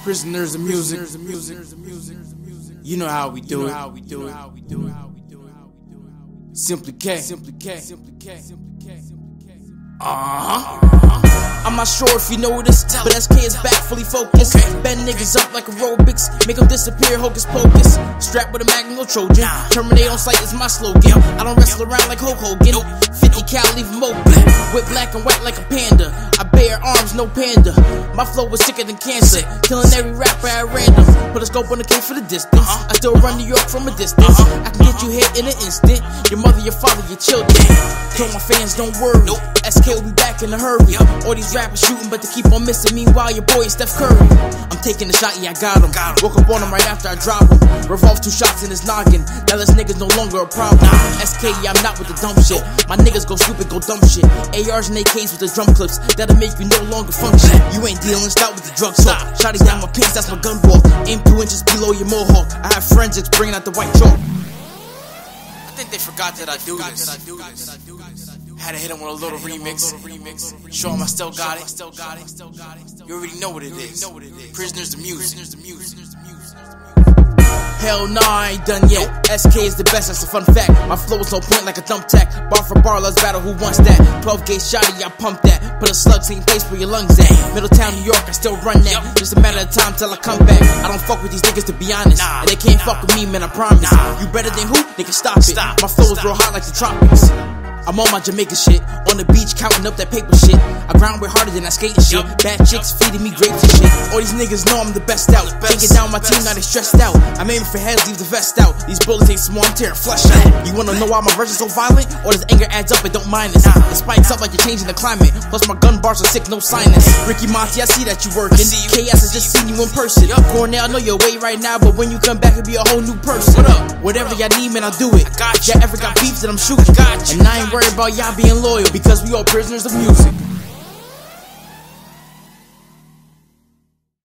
Prisoners of music. You know how we do it. Simply K. I'm not sure if you know this, but SK is back fully focused. Bend niggas up like aerobics, make them disappear hocus pocus. Strapped with a Magnum, no Trojan. Terminate on sight is my slogan. I don't wrestle around like Hulk Hogan. 50 cal, leave him open. Whip black and white like a panda. I bear arms, no panda. My flow was sicker than cancer, killing every rapper at random. Put a scope on the case for the distance. I still run New York from a distance. I can get you hit in an instant. Your mother, your father, your children. Tell my fans don't worry. SK will be back in a hurry. All these rappers shooting, but they keep on missing. Meanwhile, your boy is Steph Curry. I'm taking a shot, yeah, I got him. Woke up on him right after I drop him. Revolve 2 shots in his noggin. Now this nigga's no longer a problem. SK, yeah, I'm not with the dumb shit. My niggas go stupid, go dumb shit. ARs and AKs with the drum clips. That'll make you no longer function. You ain't dealing, stop with the drug talk. Shotty down my pants, that's my gun walk. Aim 2 inches below your mohawk. I have forensics bringing out the white chalk. I think they forgot that I do this. Had to hit him with a little remix. Show him I still got it. You already know what it is. Prisoners of music. Hell nah, I ain't done yet. SK is the best, that's a fun fact. My flow is no point like a thumbtack. Bar for bar, let's battle, who wants that? 12 gauge shotty, I pump that. Put a slug, same place where your lungs at. Middletown, New York, I still run that. Just a matter of time till I come back. I don't fuck with these niggas to be honest. And they can't fuck with me, man, I promise. You better than who? Nigga, stop it. My flow is real hot like the tropics. I'm on my Jamaica shit, on the beach counting up that paper shit. I grind way harder than I skate and shit. Bad chicks feeding me grapes and shit. All these niggas know I'm the best out. Taking down my team, now they stressed out. I'm aiming for heads, leave the vest out. These bullets ain't small, I'm tearing flesh out. You wanna know why my verse is so violent? Or this anger adds up and don't mind this? It spikes up like you're changing the climate. Plus my gun bars are sick, no sinus. Ricky Monty, I see that you working. KS has just seen you in person. Cornell, I know you're away right now, but when you come back, it'll be a whole new person. Whatever y'all need, man, I'll do it. Y'all ever got beef that I'm shooting? And I ain't worried about y'all being loyal, because we all prisoners of music.